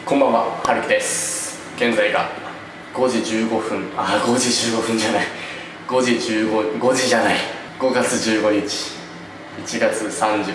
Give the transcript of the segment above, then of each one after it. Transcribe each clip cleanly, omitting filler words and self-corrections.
こんばんは、はるきです。現在が5時15分、5時15分じゃない。5時じゃない。5月15日、1月30、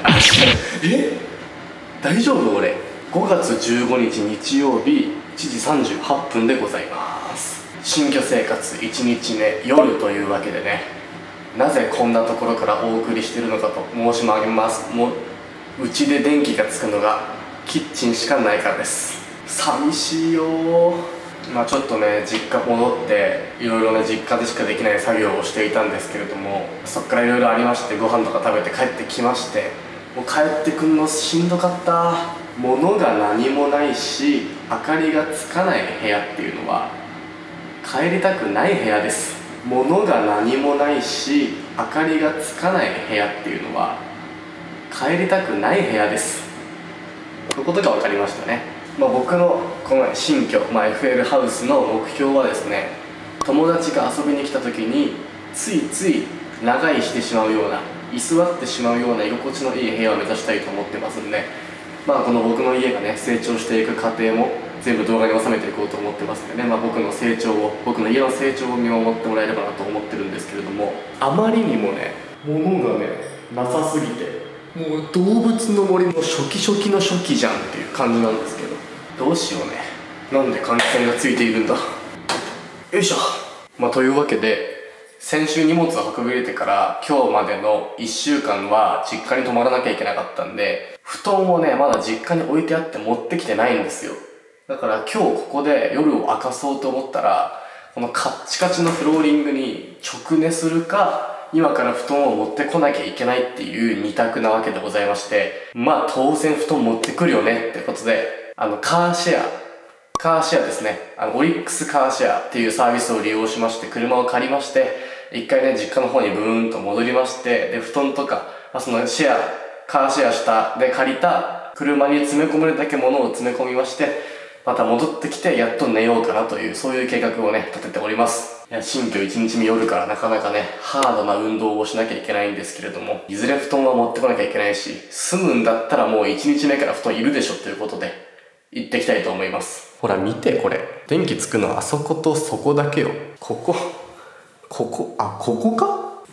大丈夫俺。5月15日日曜日、1時38分でございます。新居生活1日目、夜というわけでね、なぜこんなところからお送りしているのかと申し上げます。うちで電気がつくのがキッチンしかないからです。寂しいよー。ちょっとね、実家戻っていろいろね、実家でしかできない作業をしていたんですけれども、そっからいろいろありまして、ご飯とか食べて帰ってきまして、もう帰ってくんのしんどかった。物が何もないし、明かりがつかない部屋っていうのは帰りたくない部屋です。物が何もないし、明かりがつかない部屋っていうのは帰りたくない部屋です。こういうことが分かりましたね。僕のこの新居、FL ハウスの目標はですね、友達が遊びに来た時についつい長居してしまうような、居座ってしまうような居心地のいい部屋を目指したいと思ってますんで、この僕の家がね、成長していく過程も全部動画に収めていこうと思ってますんでね、僕の家の成長を見守ってもらえればなと思ってるんですけれども、あまりにもね、物がね、なさすぎて、もう動物の森の初期の初期じゃんっていう感じなんですけど、どうしようね。なんで換気扇がついているんだ。よいしょ。というわけで、先週荷物を運び入れてから今日までの1週間は実家に泊まらなきゃいけなかったんで、布団をね、まだ実家に置いてあって持ってきてないんですよ。だから今日ここで夜を明かそうと思ったら、このカッチカチのフローリングに直寝するか、今から布団を持ってこなきゃいけないっていう二択なわけでございまして、当然布団持ってくるよねってことで、カーシェアですね。オリックスカーシェアっていうサービスを利用しまして、車を借りまして、一回ね、実家の方にブーンと戻りまして、で、布団とか、そのカーシェアしたで借りた車に詰め込めるだけ物を詰め込みまして、また戻ってきてやっと寝ようかなという、そういう計画をね、立てております。新居1日目夜からなかなかね、ハードな運動をしなきゃいけないんですけれども、いずれ布団は持ってこなきゃいけないし、住むんだったらもう1日目から布団いるでしょということで、行ってきたいと思います。ほら見てこれ。電気つくのはあそことそこだけよ。ここか？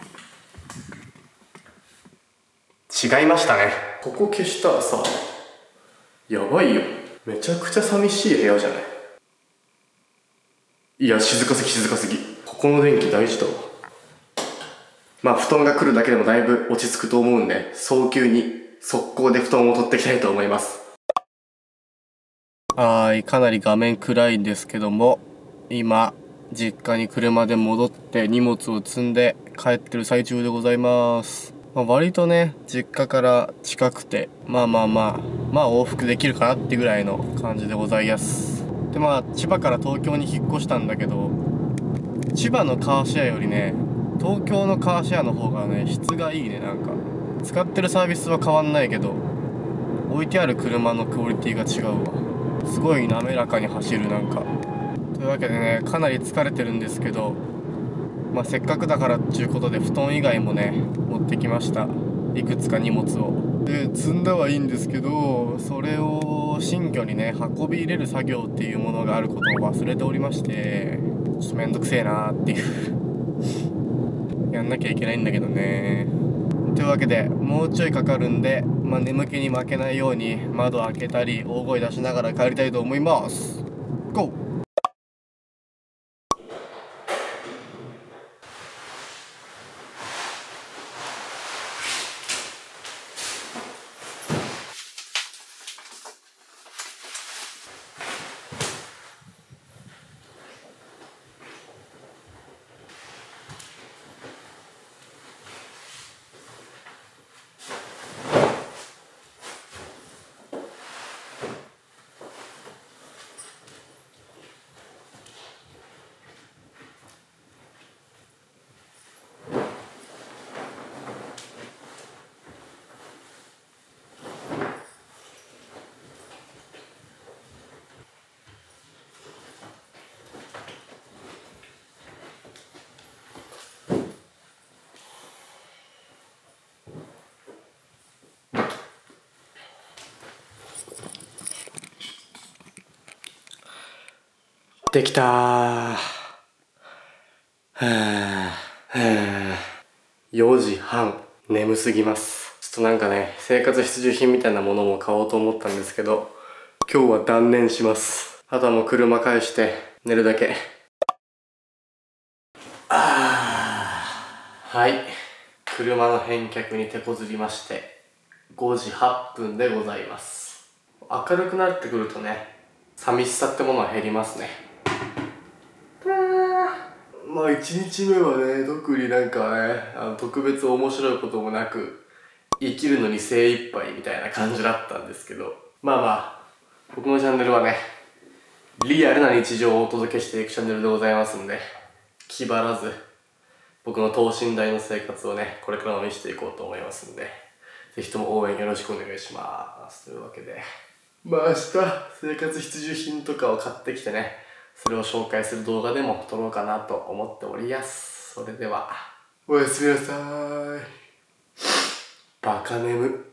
違いましたね。ここ消したらさ、やばいよ。めちゃくちゃ寂しい部屋じゃない？いや、静かすぎ。ここの電気大事だわ。布団が来るだけでもだいぶ落ち着くと思うんで、早急に速攻で布団を取ってきたいと思います。かなり画面暗いんですけども、今実家に車で戻って荷物を積んで帰ってる最中でございます。割とね、実家から近くて、往復できるかなってぐらいの感じでございます。で、千葉から東京に引っ越したんだけど、千葉のカーシェアよりね、東京のカーシェアの方がね、質がいいね。なんか使ってるサービスは変わんないけど、置いてある車のクオリティが違うわ。すごい滑らかに走る。なんかというわけでね、かなり疲れてるんですけど、せっかくだからっていうことで布団以外もね、持ってきました。いくつか荷物を。で、積んだはいいんですけど、それを新居にね、運び入れる作業っていうものがあることを忘れておりまして、ちょっとめんどくせえなーっていうやんなきゃいけないんだけどね。というわけで、もうちょいかかるんで、眠気に負けないように窓開けたり大声出しながら帰りたいと思います。ゴー。 できたー。4時半。眠すぎます。ちょっとなんかね、生活必需品みたいなものも買おうと思ったんですけど、今日は断念します。あとはもう車返して寝るだけ。はい。車の返却に手こずりまして、5時8分でございます。明るくなってくるとね、寂しさってものは減りますね。まあ1日目はね、特になんかね、特別面白いこともなく、生きるのに精一杯みたいな感じだったんですけど、まあまあ、僕のチャンネルはね、リアルな日常をお届けしていくチャンネルでございますんで、気張らず、僕の等身大の生活をね、これからも見せていこうと思いますんで、ぜひとも応援よろしくお願いします。というわけで、まあ明日、生活必需品とかを買ってきてね、それを紹介する動画でも撮ろうかなと思っておりやす。それでは、おやすみなさーい。バカ眠。